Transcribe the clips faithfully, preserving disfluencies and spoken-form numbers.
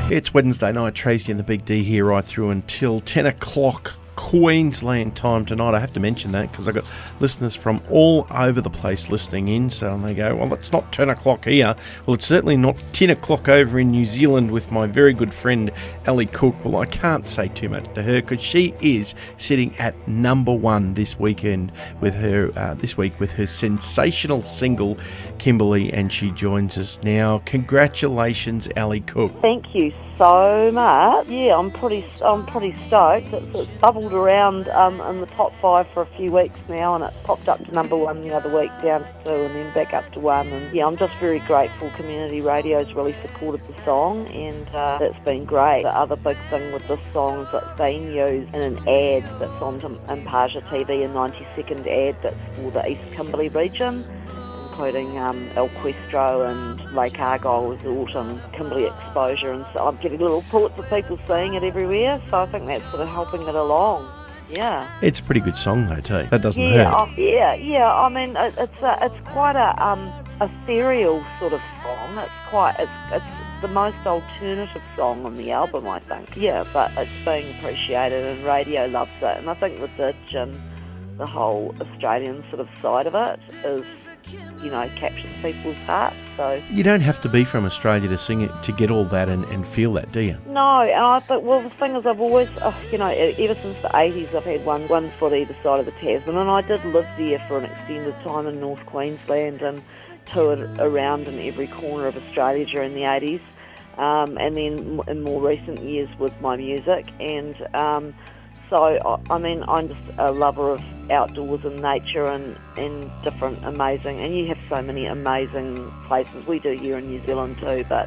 It's Wednesday night, Tracy and the Big D here right through until ten o'clock Queensland time tonight. I have to mention that because I've got listeners from all over the place listening in, so they go, well, it's not ten o'clock here. Well, it's certainly not ten o'clock over in New Zealand with my very good friend Ali Cook. Well, I can't say too much to her because she is sitting at number one this weekend with her, uh, this week with her sensational single, Kimberly, and she joins us now. Congratulations, Ali Cook. Thank you so much. Yeah, I'm pretty, I'm pretty stoked. It's, it's bubbled around um, in the top five for a few weeks now, and it popped up to number one the other week, down to two, and then back up to one. And yeah, I'm just very grateful. Community radio's really supported the song, and uh, it's been great. The other big thing with this song is it's been used in an ad that's on Impaja T V, a ninety second ad that's for the East Kimberley region, including um, El Questro and Lake Argyle Resort and Kimberley Exposure, and so I'm getting little reports of people seeing it everywhere, so I think that's sort of helping it along. Yeah, it's a pretty good song though too. That doesn't yeah, hurt. Oh, yeah, yeah. I mean, it, it's a, it's quite a um, ethereal sort of song. It's quite it's it's the most alternative song on the album, I think. Yeah, but it's being appreciated and radio loves it, and I think the ditch and the whole Australian sort of side of it is, you know, captures people's hearts. So you don't have to be from Australia to sing it to get all that and, and feel that, do you? No, and I think, well, the thing is, I've always, oh, you know, ever since the eighties, I've had one one foot either side of the Tasman, and I did live there for an extended time in North Queensland and toured around in every corner of Australia during the eighties, um, and then in more recent years with my music, and um, so, I, I mean, I'm just a lover of outdoors and nature and, and different amazing, and you have so many amazing places. We do here in New Zealand too, but,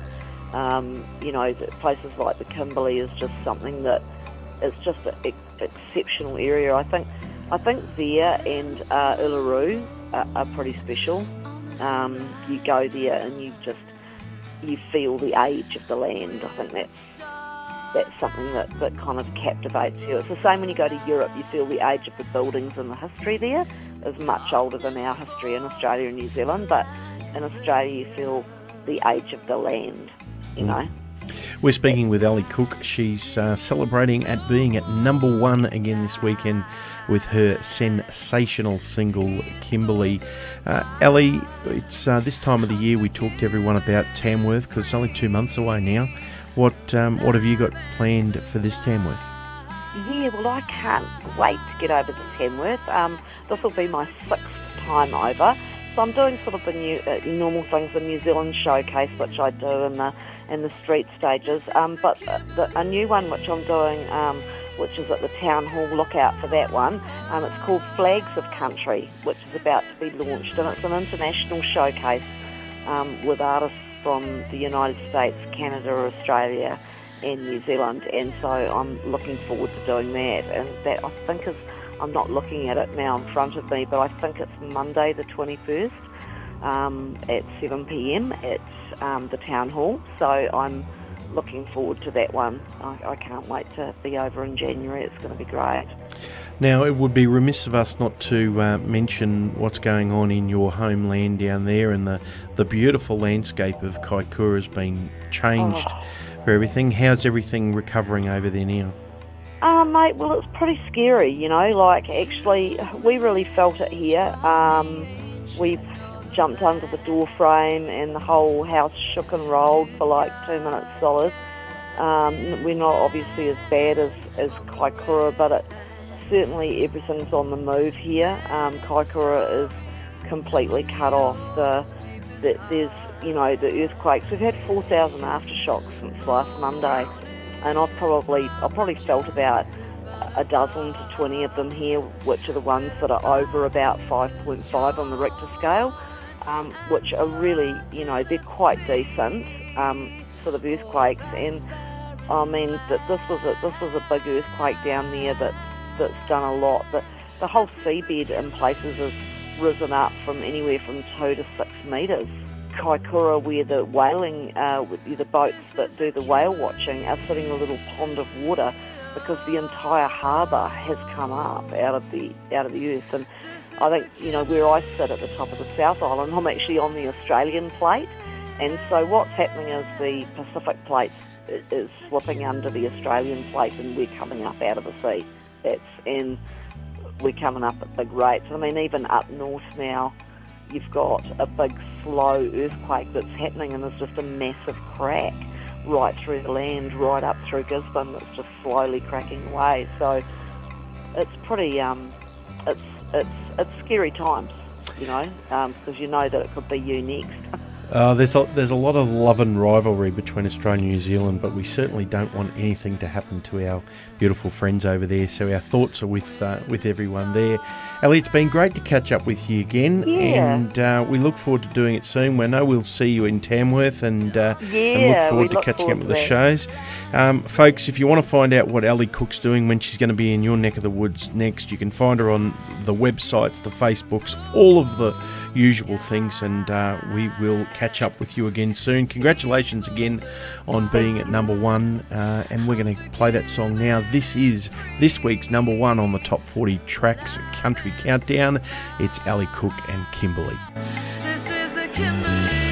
um, you know, places like the Kimberley is just something that is just an exceptional area. I think I think there and uh, Uluru are, are pretty special. Um, you go there and you just, you feel the age of the land. I think that's that's something that, that kind of captivates you. It's the same when you go to Europe. You feel the age of the buildings and the history there is much older than our history in Australia and New Zealand, but in Australia you feel the age of the land, you know. We're speaking with Ali Cook. She's uh, celebrating at being at number one again this weekend with her sensational single, Kimberly. Uh, Ali, it's uh, this time of the year we talk to everyone about Tamworth because it's only two months away now. What um, what have you got planned for this Tamworth? Yeah, well, I can't wait to get over to Tamworth. Um, this will be my sixth time over. So I'm doing sort of the new, uh, normal things, the New Zealand showcase, which I do, and the and the street stages. Um, but the, a new one which I'm doing, um, which is at the Town Hall, look out for that one. Um, it's called Flags of Country, which is about to be launched, and it's an international showcase um, with artists from the United States, Canada, Australia and New Zealand, and so I'm looking forward to doing that. And that, I think, is, I'm not looking at it now in front of me, but I think it's Monday the twenty-first um, at seven p m at um, the Town Hall, so I'm looking forward to that one. I, I can't wait to be over in January. It's going to be great. Now, it would be remiss of us not to uh, mention what's going on in your homeland down there, and the, the beautiful landscape of Kaikoura has been changed oh. for everything. How's everything recovering over there now? Uh, mate, well, it's pretty scary, you know, like, actually, we really felt it here. Um, we jumped under the door frame and the whole house shook and rolled for like two minutes solid. Um, we're not obviously as bad as, as Kaikoura, but it, certainly everything's on the move here. Um, Kaikoura is completely cut off. The, the, there's, you know, the earthquakes. We've had four thousand aftershocks since last Monday, and I've probably, I've probably felt about a dozen to twenty of them here, which are the ones that are over about five point five on the Richter scale, um, which are really, you know, they're quite decent um, sort of earthquakes. And I mean, that this was a this was a big earthquake down there that that's done a lot. But the whole seabed in places has risen up from anywhere from two to six metres. Kaikoura, where the whaling, uh, the boats that do the whale watching are sitting in a little pond of water because the entire harbour has come up out of the out of the earth. And I think, you know, where I sit at the top of the South Island, I'm actually on the Australian plate, and so what's happening is the Pacific plate's is slipping under the Australian plate, and we're coming up out of the sea. That's and we're coming up at big rates. I mean, even up north now, you've got a big slow earthquake that's happening, and there's just a massive crack right through the land, right up through Gisborne. That's just slowly cracking away. So it's pretty, um, it's it's it's scary times, you know, because um, you know that it could be you next. Uh, there's a, there's a lot of love and rivalry between Australia and New Zealand, but we certainly don't want anything to happen to our beautiful friends over there. So our thoughts are with uh, with everyone there. Ellie, it's been great to catch up with you again, yeah. and uh, we look forward to doing it soon. We know we'll see you in Tamworth, and, uh, yeah, and look forward to look catching forward up with the that. shows. Um, folks, if you want to find out what Ellie Cook's doing when she's going to be in your neck of the woods next, you can find her on the websites, the Facebooks, all of the usual things, and uh, we will catch up with you again soon. Congratulations again on being at number one, uh, and we're going to play that song now. This is this week's number one on the Top forty Tracks Country Countdown. It's Ali Cook and Kimberly. This is a Kimberly.